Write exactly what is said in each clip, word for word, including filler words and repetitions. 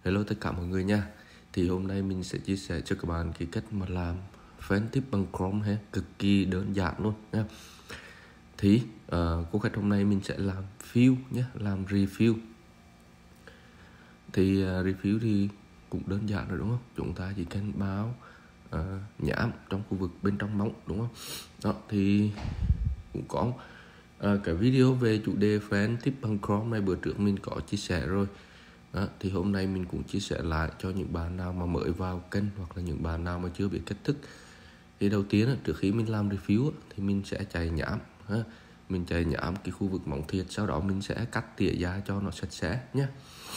Hello tất cả mọi người nha. Thì hôm nay mình sẽ chia sẻ cho các bạn cái cách mà làm fan tip bằng Chrome ha, cực kỳ đơn giản luôn nha. Thì uh, cô khách hôm nay mình sẽ làm fill nhé, làm review. Thì uh, review thì cũng đơn giản rồi đúng không? Chúng ta chỉ cần báo uh, nhãn trong khu vực bên trong móng đúng không? Đó thì cũng có uh, cái video về chủ đề fan tip bằng Chrome này bữa trước mình có chia sẻ rồi. Đó, thì hôm nay mình cũng chia sẻ lại cho những bạn nào mà mới vào kênh hoặc là những bạn nào mà chưa biết cách thức. Thì đầu tiên trước khi mình làm review thì mình sẽ chạy nhãn, mình chạy nhãn cái khu vực móng thiệt, sau đó mình sẽ cắt tỉa ra cho nó sạch sẽ nhé.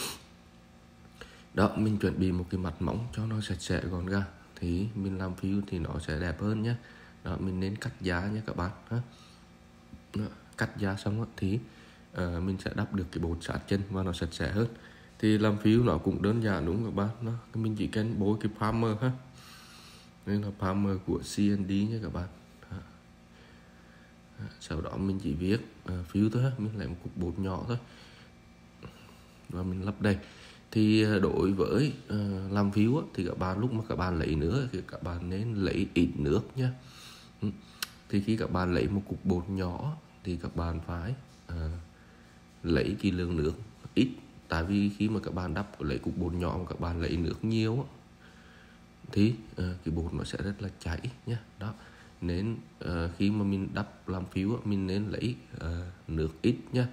Đó, mình chuẩn bị một cái mặt móng cho nó sạch sẽ gọn gàng thì mình làm view thì nó sẽ đẹp hơn nhé. Đó, mình nên cắt giá nhé các bạn. Đó, cắt giá xong thì uh, mình sẽ đắp được cái bột sát chân và nó sạch sẽ hơn. Thì làm phiếu nó cũng đơn giản đúng không các bạn. Đó, mình chỉ cần bôi cái primer ha. Đây là primer của xê en đê nha các bạn. Đó. Đó, sau đó mình chỉ viết uh, phiếu thôi ha, mình lấy một cục bột nhỏ thôi và mình lấp đầy. Thì uh, đối với uh, làm phiếu thì các bạn lúc mà các bạn lấy nữa thì các bạn nên lấy ít nước nhé. Ừ. Thì khi các bạn lấy một cục bột nhỏ thì các bạn phải uh, lấy cái lượng nước ít. Tại vì khi mà các bạn đắp lấy cục bột nhỏ mà các bạn lấy nước nhiều thì uh, cái bột nó sẽ rất là chảy nhé. Đó, nên uh, khi mà mình đắp làm phiếu mình nên lấy uh, nước ít nhé.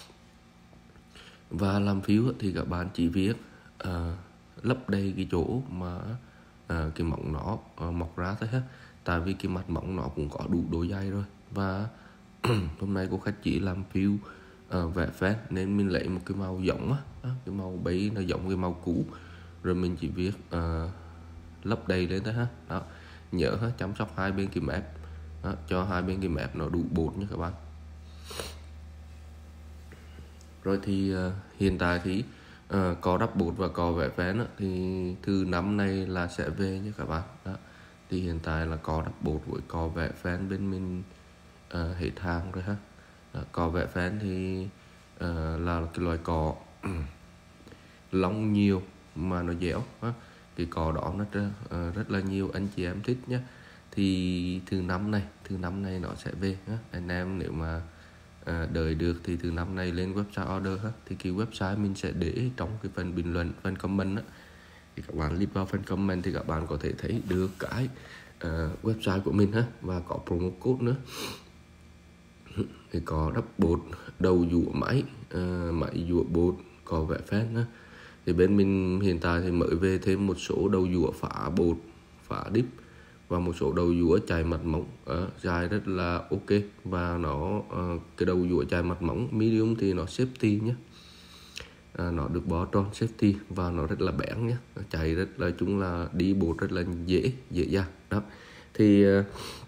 Và làm phiếu thì các bạn chỉ viết uh, lấp đầy cái chỗ mà uh, cái mỏng nó uh, mọc ra thôi ha. Tại vì cái mặt mỏng nó cũng có đủ độ dày rồi. Và hôm nay cô khách chỉ làm phiếu uh, vẽ fan nên mình lấy một cái màu giống á, cái màu bấy nó giống cái màu cũ, rồi mình chỉ viết uh, lấp đầy lên thôi ha. Đó, nhớ ha, chăm sóc hai bên cái mép đó, cho hai bên cái mép nó đủ bột nha các bạn. Rồi thì uh, hiện tại thì uh, có đắp bột và có vẽ fan thì từ năm nay là sẽ về nha các bạn. Đó, thì hiện tại là có đắp bột với có vẽ fan bên mình uh, hết hàng rồi ha. Đó, cò vẽ fan thì uh, là cái loài cò lông nhiều mà nó dẻo ha. Cái cò đó nó uh, rất là nhiều anh chị em thích nhé. Thì từ năm này từ năm này nó sẽ về ha. Anh em nếu mà uh, đợi được thì từ năm nay lên website order ha. Thì cái website mình sẽ để trong cái phần bình luận, phần comment á. Thì các bạn click vào phần comment thì các bạn có thể thấy được cái uh, website của mình ha, và có promo code nữa. Thì có đắp bột, đầu dũa máy, uh, máy dũa bột, có vẽ fan đó. Thì bên mình hiện tại thì mới về thêm một số đầu dũa phá bột, phá dip và một số đầu dũa chày mặt móng uh, dài rất là ok. Và nó uh, cái đầu dũa chày mặt móng medium thì nó safety nhé. Uh, nó được bó tròn safety và nó rất là bén nhé, nó chạy rất là chúng là đi bột rất là dễ dễ dàng đó. Thì uh,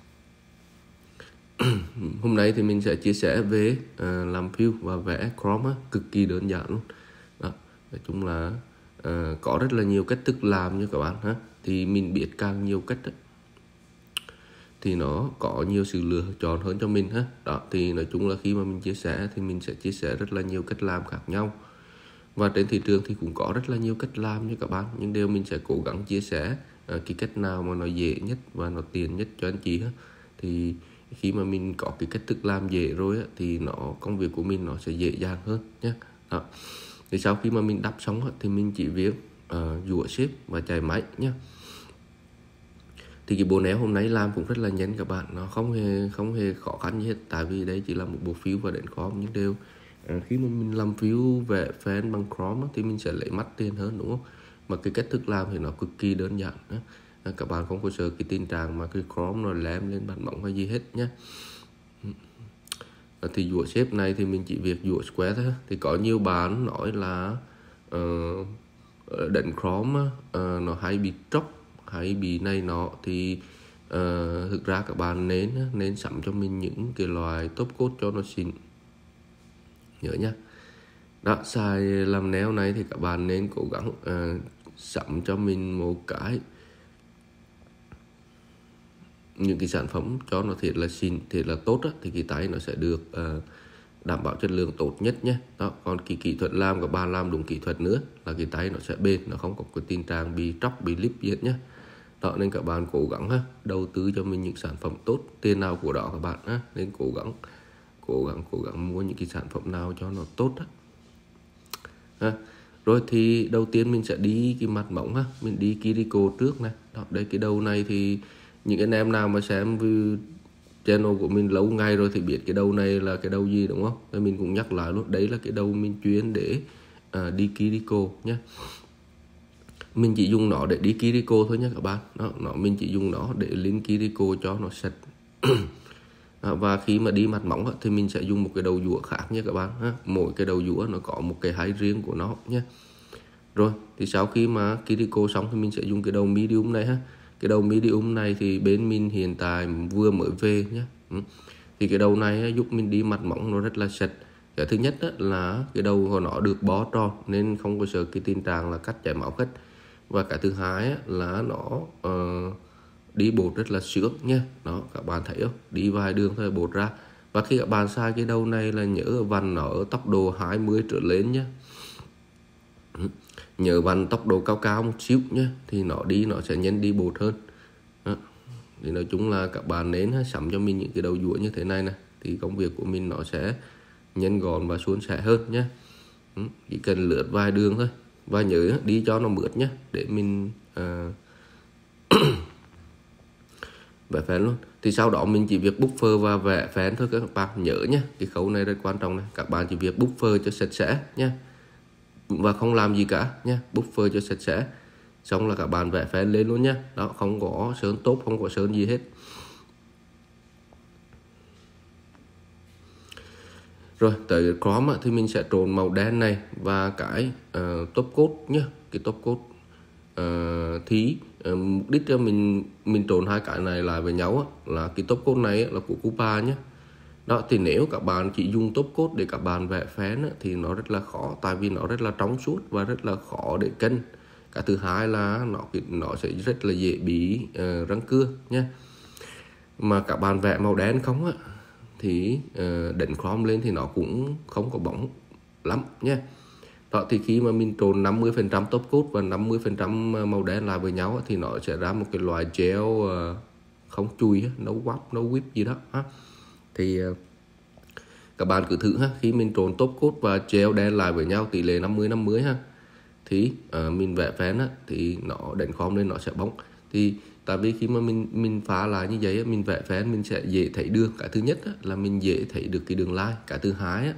hôm nay thì mình sẽ chia sẻ về uh, làm fill và vẽ Chrome á, cực kỳ đơn giản luôn. Đó, nói chung là uh, có rất là nhiều cách thức làm nha các bạn ha. Thì mình biết càng nhiều cách đó, thì nó có nhiều sự lựa chọn hơn cho mình ha. Đó, thì nói chung là khi mà mình chia sẻ thì mình sẽ chia sẻ rất là nhiều cách làm khác nhau. Và trên thị trường thì cũng có rất là nhiều cách làm nha các bạn. Nhưng điều mình sẽ cố gắng chia sẻ uh, cái cách nào mà nó dễ nhất và nó tiện nhất cho anh chị ha. Thì khi mà mình có cái cách thức làm dễ rồi á, thì nó công việc của mình nó sẽ dễ dàng hơn nhé. Đó. Thì sau khi mà mình đắp xong á, thì mình chỉ viết uh, dũa xếp và chạy máy nhé. Thì cái bộ néo hôm nay làm cũng rất là nhanh các bạn, nó không hề không hề khó khăn gì hết. Tại vì đây chỉ là một bộ phiếu và đến Chrome. Nhưng đều uh, khi mà mình làm phiếu vẽ fan bằng Chrome á, thì mình sẽ lấy mắt tiền hơn đúng không? Mà cái cách thức làm thì nó cực kỳ đơn giản á. Các bạn không có sợ cái tình trạng mà cái Chrome nó lem lên bàn mỏng hay gì hết nhé. Thì dũa xếp này thì mình chỉ việc dũa square thôi. Thì có nhiều bạn nói là uh, đánh Chrome uh, nó hay bị tróc, hay bị này nọ. Thì uh, thực ra các bạn nên nên sắm cho mình những cái loại top coat cho nó xịn, nhớ nhá. Đó, xài làm nail này thì các bạn nên cố gắng uh, sắm cho mình một cái những cái sản phẩm cho nó thiệt là xịn, thiệt là tốt á, thì cái tay nó sẽ được uh, đảm bảo chất lượng tốt nhất nhé. Đó, còn cái kỹ thuật làm của bạn làm đúng kỹ thuật nữa là cái tay nó sẽ bền, nó không có cái tình trạng bị tróc, bị líp gì hết nhé. Đó, nên các bạn cố gắng ha, đầu tư cho mình những sản phẩm tốt, tiền nào của đó các bạn ha, nên cố gắng cố gắng cố gắng mua những cái sản phẩm nào cho nó tốt đó. Ha. Rồi thì đầu tiên mình sẽ đi cái mặt mỏng ha, mình đi Kiriko trước này. Đó, đây cái đầu này thì những anh em nào mà xem channel của mình lâu ngày rồi thì biết cái đầu này là cái đầu gì đúng không? Thì mình cũng nhắc lại luôn, đấy là cái đầu mình chuyên để à, đi Kiriko nhé. Mình chỉ dùng nó để đi Kiriko thôi nhé các bạn. Đó, nó mình chỉ dùng nó để lên Kiriko cho nó sạch. À, và khi mà đi mặt mỏng thì mình sẽ dùng một cái đầu dũa khác nhé các bạn ha. Mỗi cái đầu dũa nó có một cái hay riêng của nó nhé. Rồi thì sau khi mà Kiriko xong thì mình sẽ dùng cái đầu medium này ha. Cái đầu medium này thì bên mình hiện tại vừa mới về nhé. Thì cái đầu này giúp mình đi mặt mỏng nó rất là sạch. Cái thứ nhất là cái đầu của nó được bó tròn nên không có sợ cái tình trạng là cắt chảy máu khách. Và cái thứ hai là nó uh, đi bột rất là sướng nha. Đó, các bạn thấy không? Đi vài đường thôi bột ra. Và khi các bạn xài cái đầu này là nhớ vặn nó ở tốc độ hai mươi trở lên nhé. Nhớ vặn tốc độ cao cao một xíu nhé, thì nó đi nó sẽ nhanh đi bột hơn. Đó. Thì nói chung là các bạn nên sắm cho mình những cái đầu dũa như thế này này, thì công việc của mình nó sẽ nhanh gọn và suôn sẻ hơn nhé. Chỉ cần lướt vài đường thôi. Và nhớ đi cho nó mượt nhé, để mình uh, vẽ phén luôn. Thì sau đó mình chỉ việc buffer và vẽ phén thôi các bạn nhớ nhé. Cái khâu này rất quan trọng này. Các bạn chỉ việc buffer cho sạch sẽ nhé, và không làm gì cả nhé, buffer cho sạch sẽ, xong là các bạn vẽ phén lên luôn nhé. Đó, không có sơn tốt, không có sơn gì hết. Rồi tới Chrome thì mình sẽ trộn màu đen này và cái uh, top coat nhé. Cái top coat uh, thì uh, mục đích cho mình mình trộn hai cái này lại với nhau á, là cái top coat này là của Coupa nhé. Đó, thì nếu các bạn chỉ dùng top coat để các bạn vẽ phén thì nó rất là khó, tại vì nó rất là trong suốt và rất là khó để cân. Cái thứ hai là nó nó sẽ rất là dễ bị uh, răng cưa nhé. Mà các bạn vẽ màu đen không á thì uh, đánh chrome lên thì nó cũng không có bóng lắm nhé. Đó, thì khi mà mình trộn năm mươi phần trăm top coat và năm mươi phần trăm màu đen lại với nhau thì nó sẽ ra một cái loại gel uh, không chùi, nấu wap, nấu whip gì đó ha. Thì uh, các bạn cứ thử ha, khi mình trộn top coat và gel đen lại với nhau tỷ lệ năm mươi năm mươi ha, thì uh, mình vẽ phén á, thì nó đánh chrome lên nó sẽ bóng. Thì tại vì khi mà mình mình phá lại như vậy mình vẽ phén mình sẽ dễ thấy được. Cái thứ nhất là mình dễ thấy được cái đường line. Cái thứ hai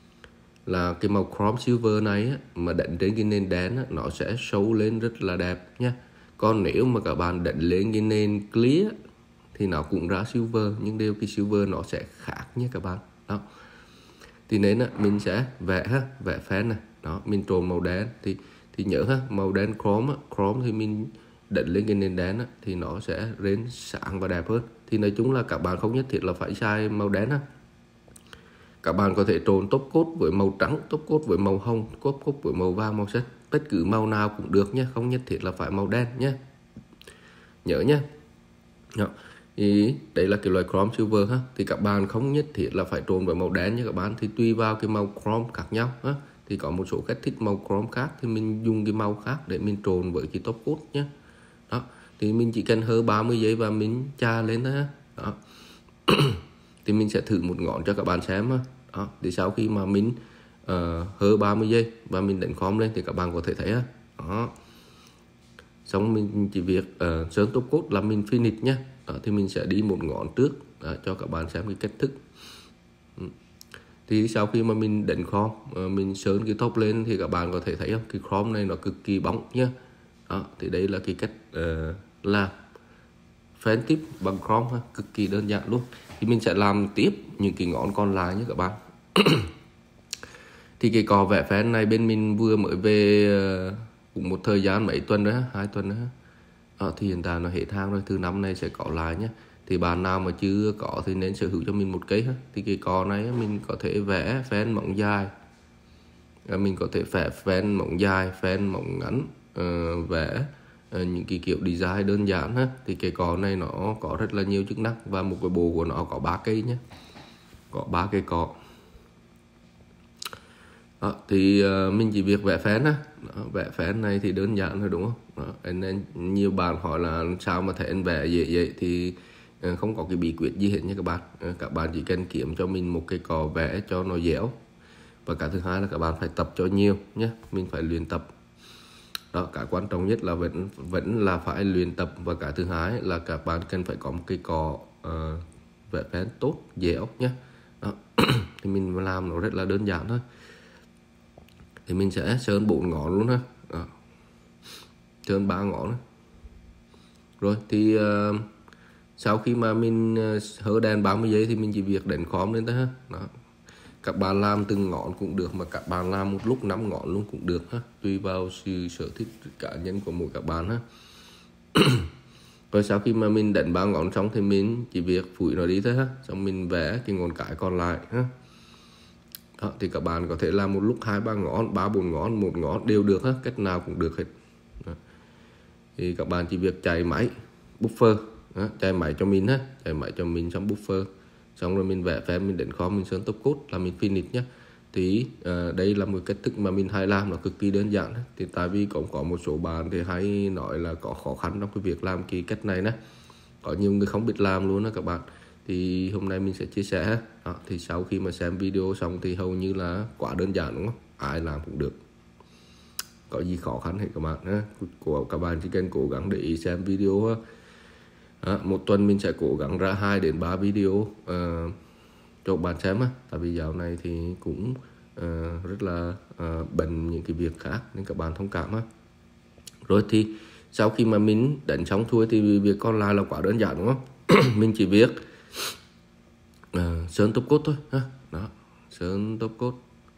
là cái màu chrome silver này mà đánh trên cái nền đen nó sẽ show lên rất là đẹp nha. Còn nếu mà các bạn đánh lên cái nền clear thì nó cũng ra silver, nhưng đều cái silver nó sẽ khác nhé các bạn. Đó, thì nên mình sẽ vẽ ha, vẽ phén này. Đó, mình trộn màu đen thì thì nhớ ha, màu đen chrome chrome thì mình đánh lên cái nền đen á, thì nó sẽ lên sáng và đẹp hơn. Thì nói chung là các bạn không nhất thiết là phải xài màu đen á. Các bạn có thể trộn top coat với màu trắng, top coat với màu hồng, top coat với màu vàng, màu xanh, bất cứ màu nào cũng được nhé, không nhất thiết là phải màu đen nhé, nhớ nhé. Đó. Thì đấy là cái loại chrome silver ha. Thì các bạn không nhất thiết là phải trộn với màu đen nhé các bạn, thì tùy vào cái màu chrome khác nhau ha. Thì có một số khách thích màu chrome khác thì mình dùng cái màu khác để mình trộn với cái top coat nhé. Đó, thì mình chỉ cần hơ ba mươi giây và mình tra lên thôi ha. Đó. Thì mình sẽ thử một ngón cho các bạn xem ha. Đó, thì sau khi mà mình uh, hơ ba mươi giây và mình đánh chrome lên thì các bạn có thể thấy ha. Đó. Xong mình chỉ việc uh, sơn top coat là mình finish nhé. Đó, thì mình sẽ đi một ngón trước đó, cho các bạn xem cái cách thức. Ừ. Thì sau khi mà mình đánh chrome, uh, mình sơn cái top lên thì các bạn có thể thấy không? Cái chrome này nó cực kỳ bóng nhé. Đó, thì đây là cái cách uh, làm phén tiếp bằng chrome ha, cực kỳ đơn giản luôn. Thì mình sẽ làm tiếp những cái ngón còn lại nhé các bạn. Thì cái cò vẽ phén này bên mình vừa mới về uh, cũng một thời gian mấy tuần rồi ha, hai tuần nữa. Đó, thì hiện tại nó hết hàng rồi, thứ năm này sẽ có lại nhé. Thì bạn nào mà chưa có thì nên sở hữu cho mình một cây ha. Thì cái cò này mình có thể vẽ phén mỏng dài, mình có thể vẽ phén mỏng dài, phén mỏng ngắn, uh, vẽ uh, những cái kiểu design đơn giản ha. Thì cái cò này nó có rất là nhiều chức năng và một cái bộ của nó có ba cây nhé, có ba cây cò. Đó, thì uh, mình chỉ việc vẽ phén á. Đó, vẽ phén này thì đơn giản thôi đúng không? Đó, nên nhiều bạn hỏi là sao mà thấy anh vẽ dễ vậy thì uh, không có cái bí quyết gì hết nha các bạn. Uh, các bạn chỉ cần kiếm cho mình một cái cọ vẽ cho nó dẻo, và cái thứ hai là các bạn phải tập cho nhiều nhé, mình phải luyện tập. Đó, cái quan trọng nhất là vẫn vẫn là phải luyện tập, và cái thứ hai là các bạn cần phải có một cái cọ uh, vẽ phén tốt dẻo nhé. Đó. Thì mình làm nó rất là đơn giản thôi. Thì mình sẽ sơn bốn ngón luôn ha. Đó. Sơn ba ngón. Rồi thì uh, sau khi mà mình uh, hở đèn ba mươi giây thì mình chỉ việc đánh khóm lên thôi ha. Đó. Các bạn làm từng ngón cũng được, mà các bạn làm một lúc năm ngón luôn cũng được ha, tùy vào sự sở thích cá nhân của mỗi các bạn ha. Rồi sau khi mà mình đánh ba ngón xong thì mình chỉ việc phủi nó đi thôi ha, xong mình vẽ cái ngón cái còn lại ha. Đó, thì các bạn có thể làm một lúc hai ba ngón, ba bốn ngón, một ngón đều được ha, cách nào cũng được hết. Đó. Thì các bạn chỉ việc chạy máy buffer, đó, chạy máy cho mình ha, chạy máy cho mình xong buffer, xong rồi mình vẽ phép, mình đánh khó, mình sơn top coat là mình finish nhé. Thì uh, đây là một cách thức mà mình hay làm, nó cực kỳ đơn giản. Thì tại vì cũng có một số bạn thì hay nói là có khó khăn trong cái việc làm cái cách này nè, có nhiều người không biết làm luôn đó các bạn. Thì hôm nay mình sẽ chia sẻ. Đó, thì sau khi mà xem video xong thì hầu như là quá đơn giản đúng không, ai làm cũng được, có gì khó khăn hết các bạn ha. Của các bạn chỉ cần cố gắng để ý xem video ha. Đó, một tuần mình sẽ cố gắng ra hai đến ba video uh, cho bạn xem á, tại vì dạo này thì cũng uh, rất là uh, bận những cái việc khác nên các bạn thông cảm á. Rồi thì sau khi mà mình đánh xong thôi thì việc còn lại là quá đơn giản đúng không? Mình chỉ việc uh, sơn top coat thôi ha. Đó, sơn top coat,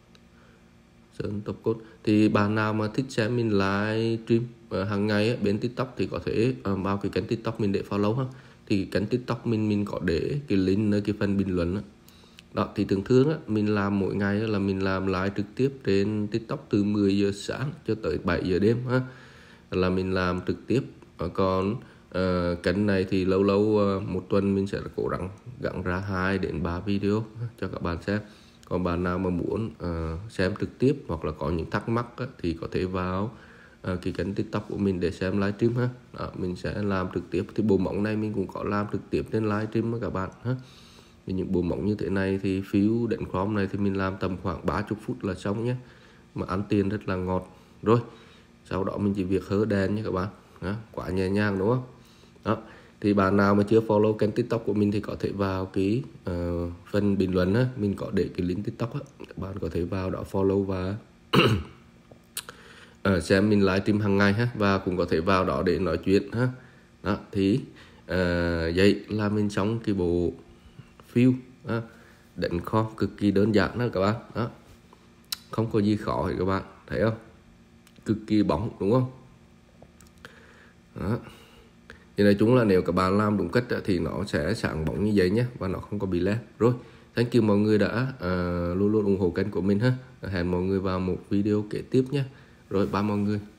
sơn top coat. Thì bạn nào mà thích xem mình live stream uh, hàng ngày á, bên TikTok thì có thể uh, vào cái kênh TikTok mình để follow ha. Thì kênh TikTok mình mình có để cái link nơi cái phần bình luận á. Đó, thì thường thường á, mình làm mỗi ngày á, là mình làm live trực tiếp trên TikTok từ mười giờ sáng cho tới bảy giờ đêm ha, là mình làm trực tiếp. Còn uh, kênh này thì lâu lâu uh, một tuần mình sẽ cố gắng gắng ra hai đến ba video cho các bạn xem. Còn bạn nào mà muốn uh, xem trực tiếp hoặc là có những thắc mắc á, thì có thể vào uh, cái kênh TikTok của mình để xem livestream ha. Đó, mình sẽ làm trực tiếp. Thì bộ mỏng này mình cũng có làm trực tiếp trên livestream với các bạn ha. Thì những bộ mỏng như thế này thì phiếu đánh Chrome này thì mình làm tầm khoảng ba mươi phút là xong nhé, mà ăn tiền rất là ngọt. Rồi sau đó mình chỉ việc hở đèn nhé các bạn. Đó, quá nhẹ nhàng đúng không? Đó, thì bạn nào mà chưa follow kênh TikTok của mình thì có thể vào cái uh, phần bình luận á, mình có để cái link TikTok á, các bạn có thể vào đó follow và uh, xem mình livestream hàng ngày ha, và cũng có thể vào đó để nói chuyện ha. Đó, thì uh, vậy là mình xong cái bộ phiêu đó, đánh kho cực kỳ đơn giản đó các bạn. Đó, không có gì khó hết các bạn thấy không, cực kỳ bóng đúng không? Đó. Thì nói chung là nếu các bạn làm đúng cách thì nó sẽ sáng bóng như vậy nhé, và nó không có bị led. Rồi, thank you mọi người đã uh, luôn luôn ủng hộ kênh của mình ha. Hẹn mọi người vào một video kế tiếp nhé. Rồi, bye mọi người.